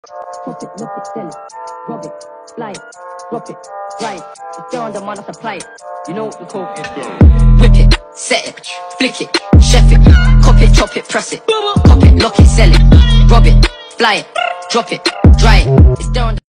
Chop it, knock it, sell it, rob it, fly it, drop it, dry it. It's there on demand, I supply it. You know what the code is. Whip it, set it, flick it, chef it, cop it, chop it, press it, cop it, lock it, sell it, rob it, fly it, drop it, dry it. It's there on